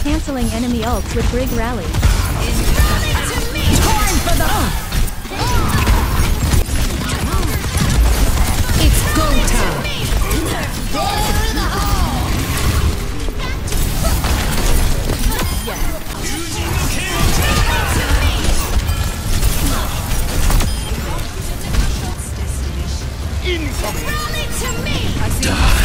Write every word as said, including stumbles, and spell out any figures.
Canceling enemy ults with Brig Rally. Time for the It's go time. Incoming! Die.